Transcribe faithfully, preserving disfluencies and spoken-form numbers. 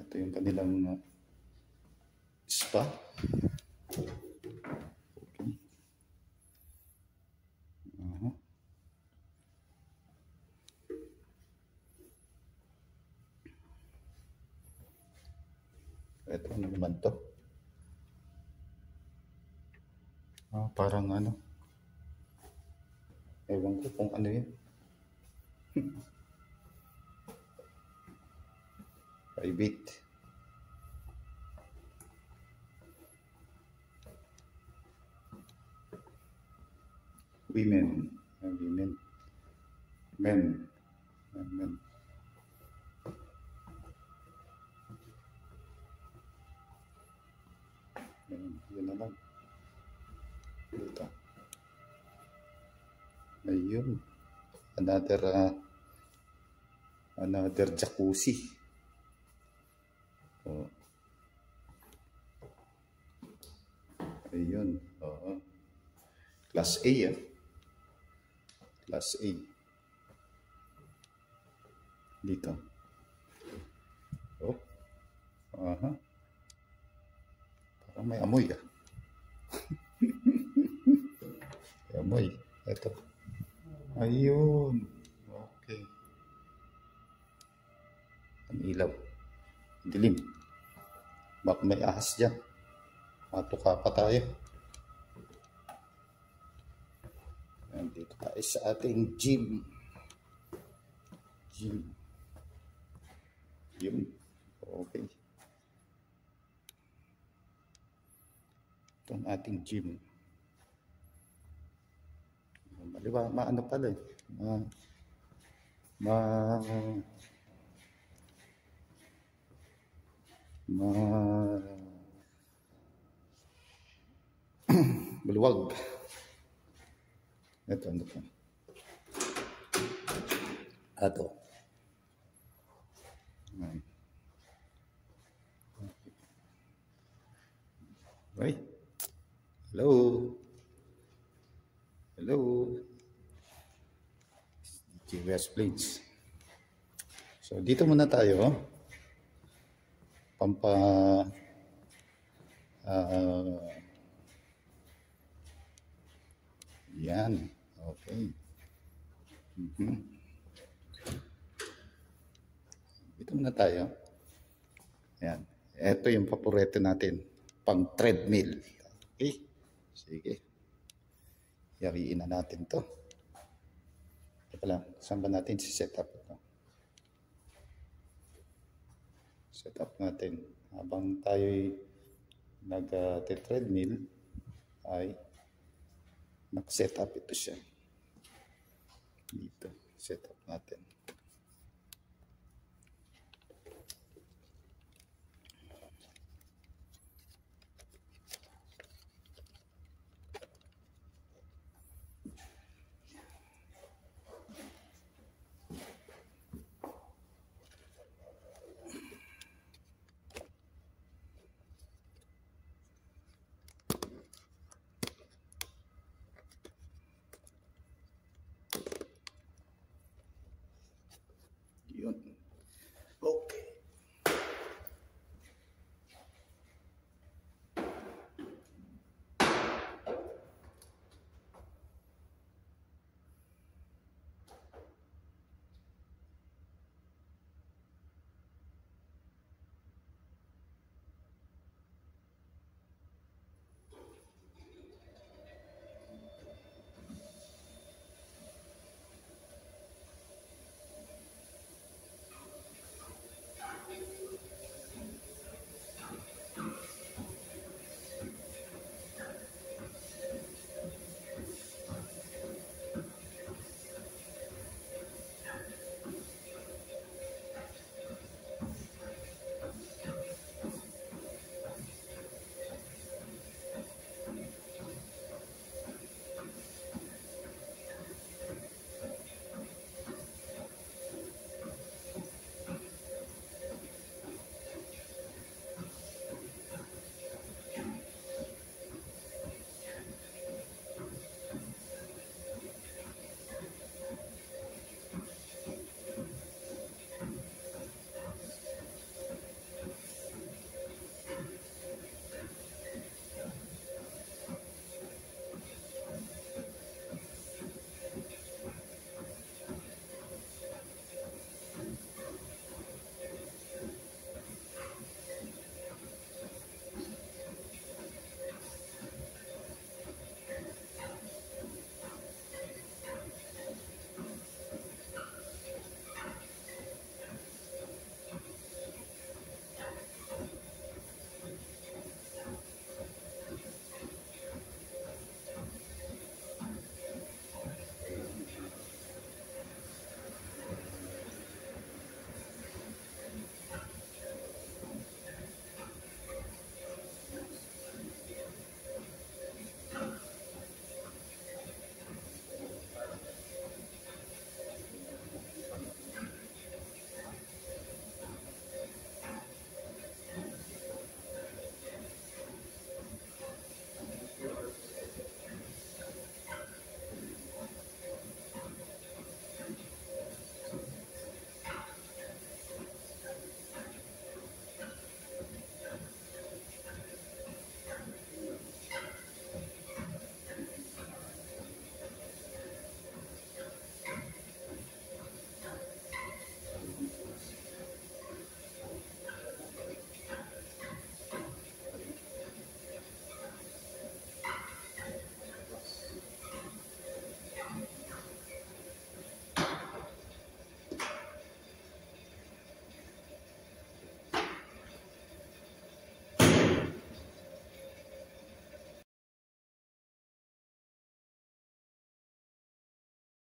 Ito yung kanilang uh, spa. Okay. Uh-huh. Ito ano naman to? Ah, parang ano? Ewan ko kung ano yun. Private. Women, uh, women, men, uh, men. Ayun, yun na lang. Dito. Ayun. Another, uh, another jacuzzi. Oh. Ayun. Oo. Class A, ah. Class A. Dito. Oh. Aha. Parang may amoy, ah. May amoy. Ito. Ayun. Okay. Ang ilaw. Dilim. Baka may ahas dyan. Matuka pa tayo. Nandito tayo sa ating gym. Gym. Yun. Okay. Ito ang ating gym. Maliwa, maano pala eh. Ma... Ma... Ma... Maluwag. Ito, ano pa? Ito. Right? Hello? Hello? D J West Plains. So, dito muna tayo. Pampa... Uh, yan. Okay. Mm-hmm. Dito muna tayo. Yan. Ito yung paborito natin. Pang treadmill. Okay. Sige. Yariin na natin to. Teka lang. Saan ba natin si setup ito? Setup natin. Habang tayo'y nag-treadmill ay nag-setup ito siya. Dito. Setup natin.